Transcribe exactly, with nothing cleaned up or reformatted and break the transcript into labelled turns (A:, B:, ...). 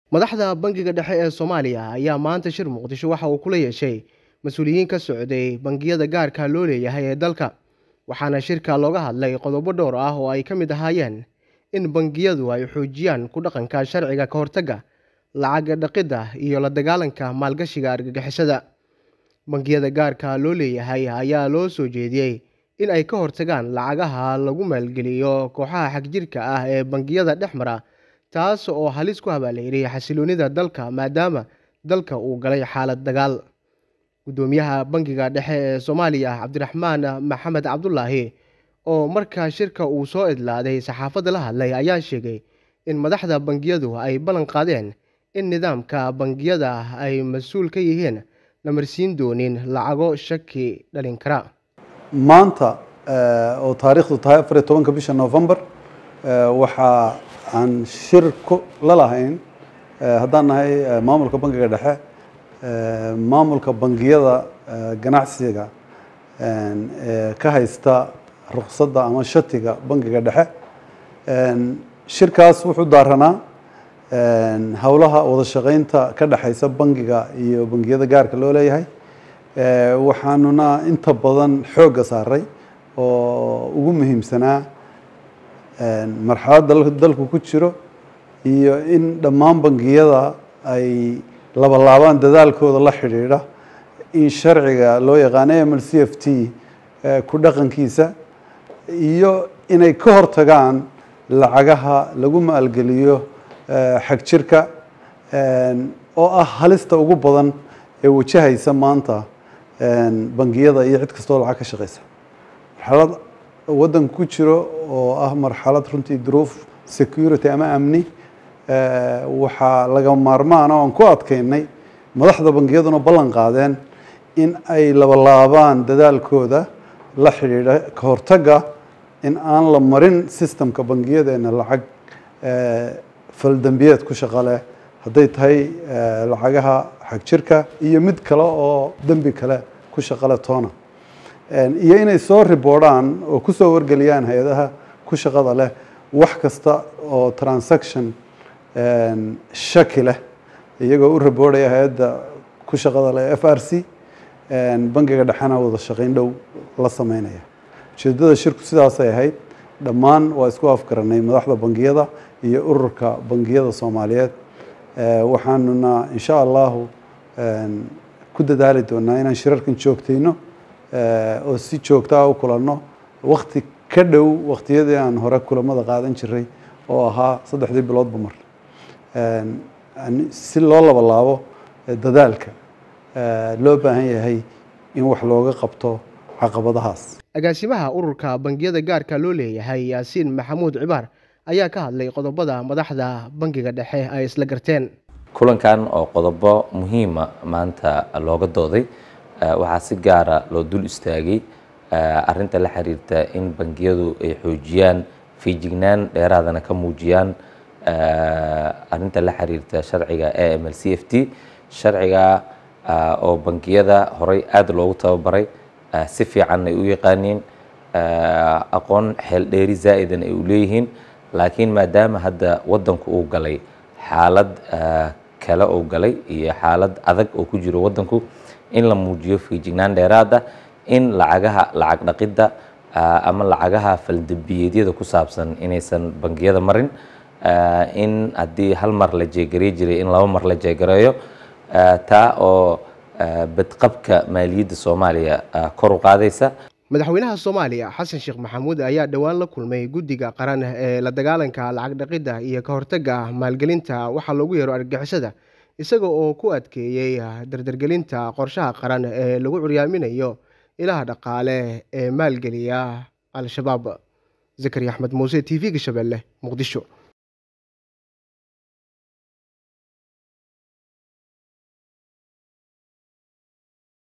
A: madaxda bangiga dhexe ee Soomaaliya ayaa maanta shir Muqdisho waxa uu kula yeeshay mas'uuliyiin ka socday bangiyada gaarka loo leeyahay ee dalka waxaana shirka looga hadlay qodobo dhowr ah oo ay ka mid ahaayeen in bangiyadu ay xoojiyaan ku dhaqanka sharciga ka hortagga lacag dhaqidda iyo la dagaalanka maalgashiga argagixisada. Bangiyada gaarka loo leeyahay ayaa loo soo jeediyay in ay ka hortagaan lacagaha lagu maalgeliyo kooxaha xagjirka ah ee bangiyada dhexmara, taas oo halis ku habaaleeyay xasiloonida dalka maadaama dalka uu galay xaalad dagaal. Gudoomiyaha bangiga dhexe ee Soomaaliya Cabdiraxmaan Maxamed Cabdullaahi oo markaa shirka uu soo idlaaday saxaafadda la hadlay ayaa sheegay in madaxda bangiyadu ay ballan qaadeen in nidaamka bangiyada ay mas'uul ka yihiin la marsiin doonin lacago shaki dhalin kara.
B: maanta oo taariikhdu tahay afar iyo tobanka bisha November waxa aan shir la lahayn haddaan nahay maamulka bangiga dhexe maamulka bangiyada ganacsiga ee ka haysta ruqsadda ama shatiga bangiga dhexe. shirkaas wuxuu daaranaa hawlaha wada shaqaynta ka dhaxaysa bangiga iyo bangiyada gaarka loo leeyahay. waxaanuna inta badan xoogga saaray oo ugu muhiimsanaa marxaladda dalku ku jiro iyo in dhammaan bangiyada ay laba laabaan dadaalkooda la xidhiidha in sharciga loo yaqaano M L C F T ku dhaqankiisa iyo inay ka hortagaan lacagaha lagu maalgeliyo xag jirka oo ah halista ugu badan ee wajahaysa maanta bangiyada iyo cid kastoo lacag ka shaqeysa. marxalad waddanku ku jiro oo ah marxalad runtii duruuf security ama amni waxaa laga maarmaan oo aan ku adkeynay madaxda bangiyaduna ballan qaadeen in ay laba laabaan dadaalkooda la xidhiidha ka hortagga in aan la marin systemka bangiyadeena lacag faldambiyeed ku shaqo leh hadday tahay lacagaha xag jirka iyo mid kale oo dembi kale ku shaqo leh toona, iyo inay soo riboodhaan oo ku soo wargeliyaan hay-adaha ku shaqada leh wax kasta oo transaction shaki leh iyagoo u riboodhaya hay-adda ku shaqada leh F R C bangiga dhexena wada shaqayn dhow la sameynaya. ujeedada shirku sidaasay ahayd. dhammaan waa isku afgaranay madaxda bangiyada iyo ururka bangiyada Soomaaliyeed. waxaanuna insha allahu ku dadaali doonaa inaan shirarkan joogtayno oo si joogto ah u kulanno waqti ka dhow waqtiyadii aan hore kulamada qaadan jiray oo ahaa saddexdii biloodba mar si loo laba laabo dadaalka loo baahan yahay in wax looga qabto caqabadahaas.
A: agaasimaha ururka bangiyada gaarka loo leeyahay Yaasiin Maxamuud Cibaar ayaa ka hadlay qodobada madaxda bangiga dhexe ay isla garteen.
C: kulankan oo qodobo muhiima maanta looga dooday waxaa si gaara loo dul istaagay arrinta la xiriirta in bangiyadu ay xoojiyaan feejignaan dheeraadana ka muujiyaan arrinta la xiriirta sharciga A M L C F T sharciga oo bangiyada horey aad loogu tababaray si fiican ay u yaqaaniin aqoon xeel dheeri zaa'idan ay u leeyihiin, laakiin maadaama hadda waddanku uu galay xaalad kale uu galay iyo xaalad adag oo ku jiro waddanku in la muujiyo feejignaan dheeraad ah in lacagaha lacag dhaqidda ama lacagaha faldambiyeedyada ku saabsan inaysan bangiyada marin, in haddii hal mar la jeegareey jiray in laba mar la jeegareeyo, taa oo badqabka maaliyadda Soomaaliya kor u qaadaysa.
A: madaxweynaha Soomaaliya Xasan Sheekh Maxamuud ayaa dhawaan la kulmay guddiga qaran ee la dagaalanka lacag dhaqidda iyo ka hortagga maalgelinta waxa loogu yeero argagixisada isaga oo ku adkeeyay dardargelinta qorshaha qaran ee lagu curyaaminayo ilaha dhaqaale ee maalgeliya al-shabaab. Zakariya Axmed Muuse, T V-ga Shabeelle, Muqdisho.